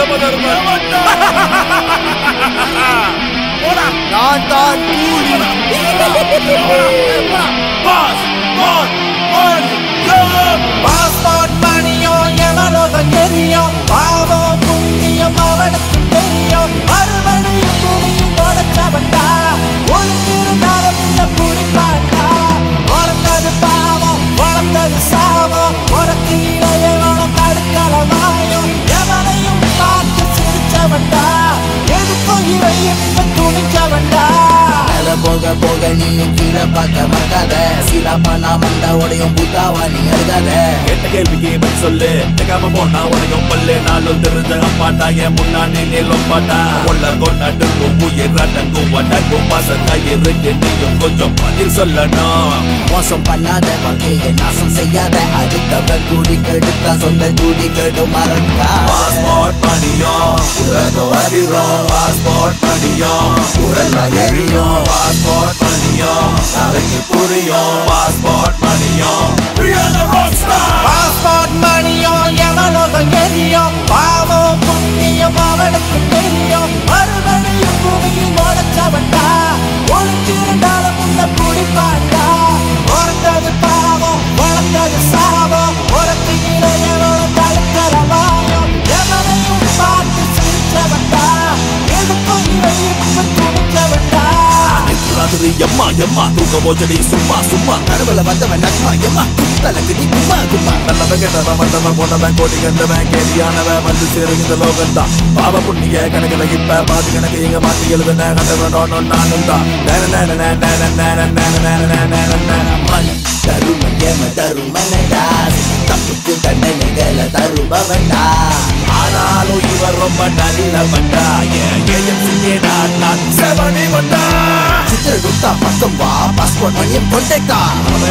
நான் தான் கூலி. பாஸ்போர்ட் மணியோ எவலோகம் தெரியும், பாவம் புண்ணியம் அவனுக்கு தெரியும். மறுபடியும் பூமியும் உடைச்சவன்டா, ஒழுங்கிருந்தாலும் இந்த குறிப்பாண்டா. உறந்தது பாவம், வளர்ந்தது சாவம், உனக்கு இளையவனும் தடுக்கலமாயும். எவனையும் பார்த்து சிரிச்சவன்டா, எதுக்கும் இறையும் துணிச்சவன்டா. போக போக நீயும் கீழே பார்க்க மாட்டாத, சீலா பண்ணா மண்டா உடையும் புத்தாவா நீ எழுதாத. கேட்ட கேள்விக்கு பதில் சொல்லு, கேட்காம போனா உடையும் பல்லு. நாளும் தெரிஞ்ச அப்பாட்டா என் முன்னாடி நீளும் பாட்டா. உள்ளங்கும் நடுங்கும் உயிர் அடங்கும் அடங்கும் பசங்க இருக்கு, நீயும் கொஞ்சம் பதில் சொல்லணும். மோசம் பண்ணாத, வாழ்க்கையை நாசம் செய்யாத, அடுத்தவன் கூடி கெடுத்தா சொந்த கூடி கெடு மறக்கா. பாஸ்போர்ட் மணியும் உலகம் அறிறோம், பாஸ்போர்ட் மணியும் உலகம் எரியும். பாஸ்போர்ட் மணியும் நாளைக்கு புரியும், பாஸ்போர்ட் மணியும் பாஸ்போர்ட் மணியும் எவலோகம் எரியும், பாவம் புண்ணியம் அவனுக்கு தெரியும். மறுபடியும் பூமியில் உடைச்சவன்டா, ஒழிஞ்சிருந்தாலும் உள்ள குடிப்பாண்டா. உறந்தது பாவம், வளர்ந்தது சாவம், உனக்கு இளையவனும் தடுக்கலமாயும். எவனையும் பார்த்து சிரிச்சவன்டா, எதுக்கும் இறையும் துணிச்சவன்டா. ராத்திரி எம்மா எம்மா தூக்க போச்சடி சும்மா சும்மா. கருவல வந்தவன் நன்மா எம்மா குத்தலக்கு கும்மா கும்மா. நல்லவன் கெட்டவன் வந்தவன் போனவன் கோடி கண்டவன் கேடியானவன் வந்து சேரும் இந்த லோகந்தான். பாவ புண்ணிய கணக்கில் இப்ப பாதி கணக்கு இங்க மாத்தி எழுதுன கண்டவன் நானும் தான். தரும ஏம தருமனடா, தப்புக்கு தண்டனைகளை தருபவன்டா. ஆனாலும் இவர் ரொம்ப நல்லவன்டா, நான் செவனி வந்தா. சித்திரகுப்தா பக்கம் வா, பாஸ்போர்ட் மணியம் கொண்டேக்கா.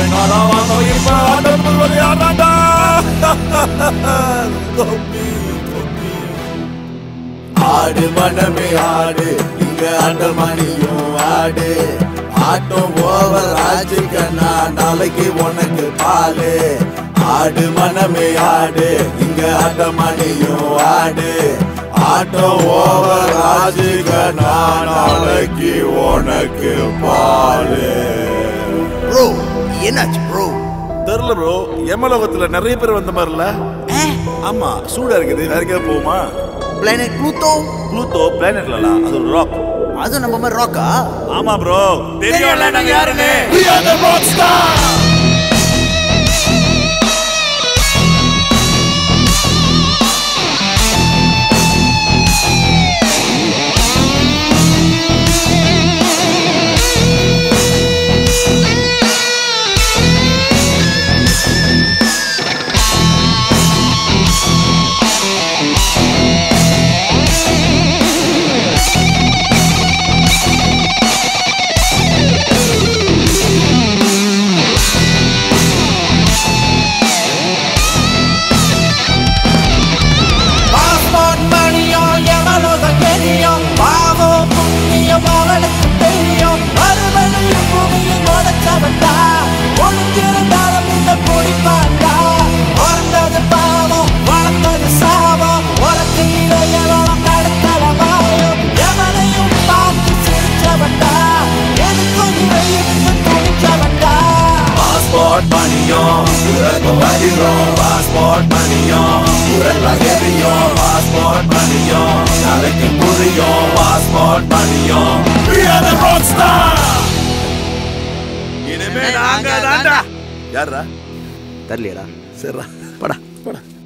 ஆடு மனமே ஆடு, இங்க ஆட்ட மணியும் ஆடு. ஆட்டம் ஓவர் ஆச்சுக்கண்ணா, நாளைக்கு உனக்கு பாலு. ஆடு மனமே ஆடு, இங்க ஆட்ட மணியும் ஆடு. ஆட்டம் ஓவர் ஆச்சுக்கண்ணா, நாளைக்கு உனக்கு பாலு. ப்ரோ என்னாச்சு ப்ரோ? தெரியல ப்ரோ, எமலோகத்துல நிறைய பேர் வந்த மாதிரில. ஆமா, சூடா இருக்குது. வேற எங்கேயாவது போகுமா? Planet Pluto. ப்ளூட்டோ பிளானட்லாம், அது ஒரு ராக். அது நம்ம மாதிரி ராக்கா? ஆமா ப்ரோ, தெரியும்ல நாங்க யாருன்னு. We are the rockstar. Passport மணியும் உலகம் எரியும். பாஸ்போர்ட் மணியும் நாளைக்கு புரியும். பாஸ்போர்ட் மணியும் We are the rockstar. இனிமே நாங்க தான்டா. யாரா? தெரியலடா. சரிடா, படா படா.